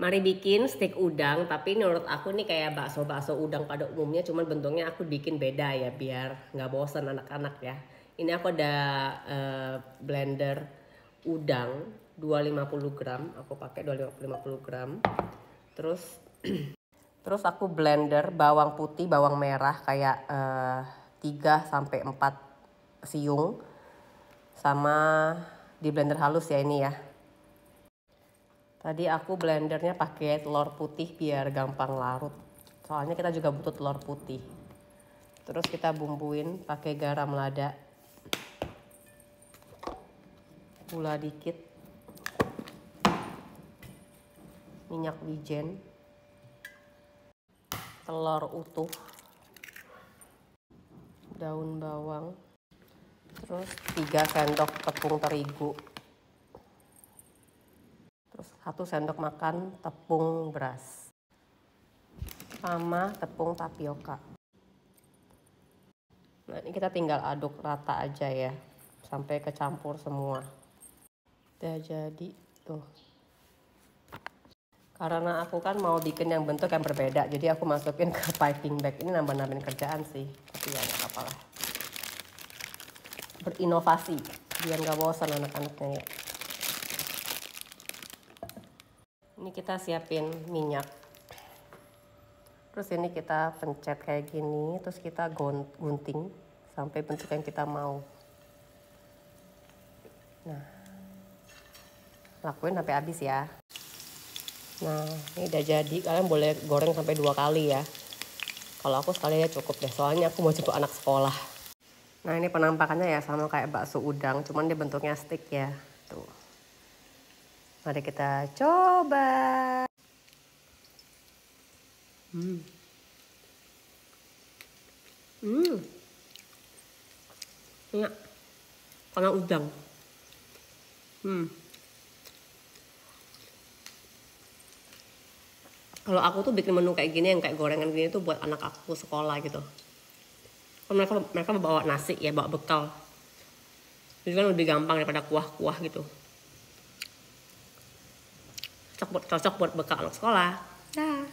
Mari bikin steak udang, tapi ini menurut aku nih kayak bakso-bakso udang pada umumnya, cuman bentuknya aku bikin beda ya biar nggak bosan anak-anak ya. Ini aku ada blender udang 250 gram, aku pakai 250 gram. Terus aku blender bawang putih, bawang merah kayak 3 sampai 4 siung. Sama di blender halus ya ini ya. Tadi aku blendernya pakai telur putih biar gampang larut. Soalnya kita juga butuh telur putih. Terus kita bumbuin pakai garam lada. Gula dikit. Minyak wijen. Telur utuh. Daun bawang. Terus 3 sendok tepung terigu. Terus 1 sendok makan tepung beras. Sama tepung tapioka. Nah ini kita tinggal aduk rata aja ya. Sampai kecampur semua. Udah jadi tuh. Karena aku kan mau bikin yang bentuk yang berbeda. Jadi aku masukin ke piping bag. Ini nambah-nambahin kerjaan sih. Tapi ya gak apa-apa lah. Berinovasi. Biar gak bosan anak-anaknya ya. Ini kita siapin minyak. Terus ini kita pencet kayak gini. Terus kita gunting sampai bentuk yang kita mau. Nah, lakuin sampai habis ya. Nah, ini udah jadi. Kalian boleh goreng sampai 2 kali ya. Kalau aku sekali ya cukup deh. Soalnya aku mau jemput anak sekolah. Nah, ini penampakannya ya sama kayak bakso udang. Cuman dia bentuknya stick ya. Tuh. Mari kita coba. Enak. Karena udang. Kalau aku tuh bikin menu kayak gini yang kayak gorengan gini tuh buat anak aku sekolah gitu. Kan mereka bawa nasi ya, bawa bekal. Jadi kan lebih gampang daripada kuah-kuah gitu. Cocok buat bekal anak sekolah. Dah.